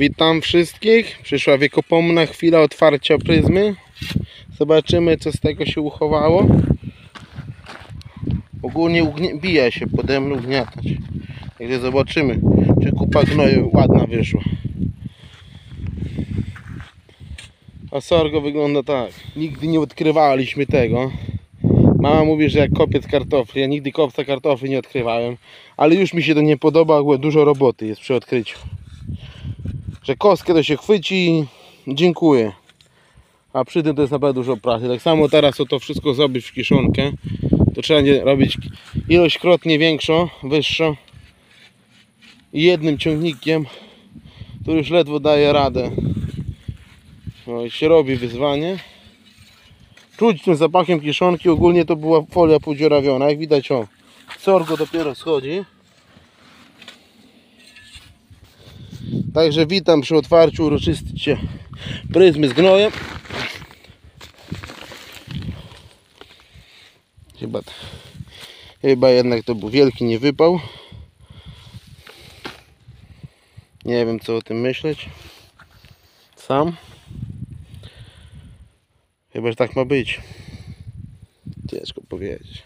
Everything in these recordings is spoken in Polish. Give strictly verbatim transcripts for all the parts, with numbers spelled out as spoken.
Witam wszystkich. Przyszła wiekopomna chwila otwarcia pryzmy. Zobaczymy, co z tego się uchowało. Ogólnie ugnie... bija się pode mną ugniatać. Także zobaczymy, czy kupa gnoju ładna wyszła. A sorgo wygląda tak. Nigdy nie odkrywaliśmy tego. Mama mówi, że jak kopiec kartofli. Ja nigdy kopca kartofli nie odkrywałem. Ale już mi się to nie podoba, bo dużo roboty jest przy odkryciu. Że kostkę to się chwyci, dziękuję. A przy tym to jest naprawdę dużo pracy. Tak samo teraz o to wszystko zrobić w kiszonkę, to trzeba robić ilośkrotnie większą, wyższą. I jednym ciągnikiem, który już ledwo daje radę. No i się robi wyzwanie. Czuć tym zapachem kiszonki. Ogólnie to była folia podziurawiona. Jak widać, o, sorgo dopiero schodzi. Także witam przy otwarciu uroczyście pryzmy z gnojem. Chyba, chyba jednak to był wielki niewypał. Nie wiem, co o tym myśleć. Sam. Chyba, że tak ma być. Ciężko powiedzieć.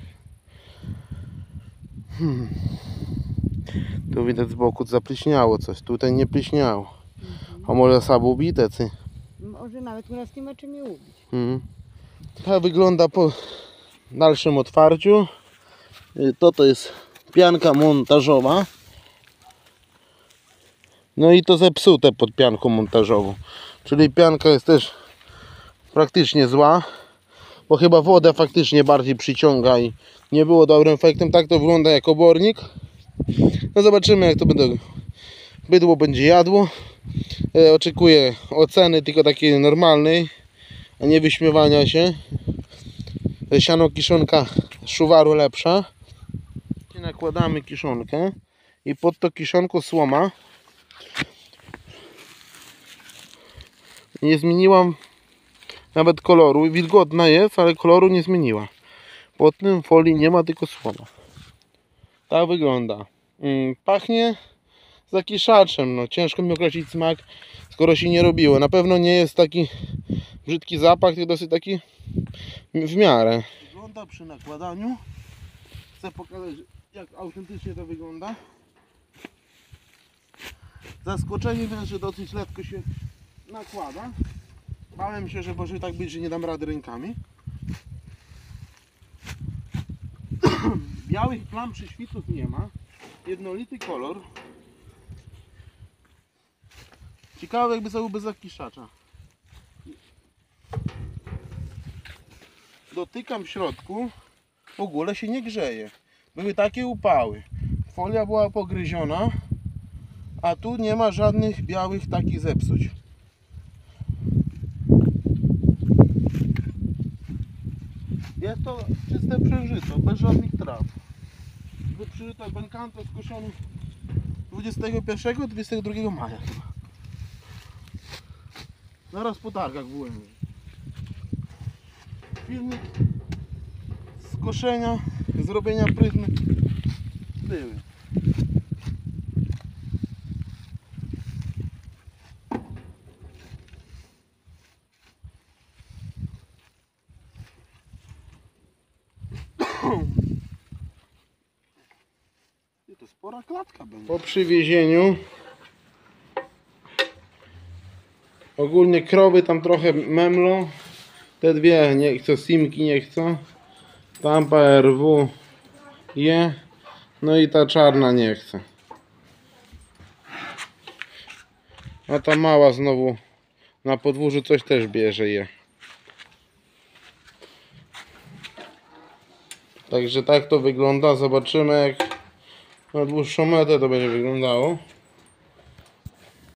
Hmm. Tu widać z boku zapliśniało coś. Tutaj nie pliśniało. A może sabo ubite, ty? Może nawet u nas nie ma czym je ubić. Hmm. Tak wygląda po dalszym otwarciu. To to jest pianka montażowa. No i to zepsute pod pianką montażową. Czyli pianka jest też praktycznie zła, bo chyba wodę faktycznie bardziej przyciąga i nie było dobrym efektem. Tak to wygląda jak obornik. No zobaczymy, jak to będą, bydło będzie jadło. E, oczekuję oceny tylko takiej normalnej, a nie wyśmiewania się. Siano kiszonka z szuwaru lepsza. Nakładamy kiszonkę i pod to kiszonko słoma. Nie zmieniłam nawet koloru. Wilgotna jest, ale koloru nie zmieniła. Pod tym folii nie ma, tylko słoma. Tak wygląda. Pachnie zakiszaczem. No, ciężko mi określić smak, skoro się nie robiło. Na pewno nie jest taki brzydki zapach, tylko dosyć taki w miarę. Wygląda przy nakładaniu. Chcę pokazać, jak autentycznie to wygląda. Zaskoczenie więc, że dosyć lekko się nakłada. Bałem się, że może tak być, że nie dam rady rękami. Białych plam prześwitów nie ma. Jednolity kolor. Ciekawe, jakby to był bez zakiszacza. Dotykam w środku. W ogóle się nie grzeje. Były takie upały. Folia była pogryziona. A tu nie ma żadnych białych takich zepsuć. Jest to czyste przężyto, bez żadnych traw. Wyprzyżyto benkanto skoszony dwudziestego pierwszego do dwudziestego drugiego maja. Zaraz po targach byłem. Filmik skoszenia, zrobienia pryzmy były. To spora klatka będzie. Po przywiezieniu ogólnie krowy tam trochę memlą. Te dwie nie chcą, simki nie chcą. Tampa R W je. No i ta czarna nie chce. A ta mała znowu na podwórzu coś też bierze je. Także tak to wygląda. Zobaczymy, jak na dłuższą metę to będzie wyglądało.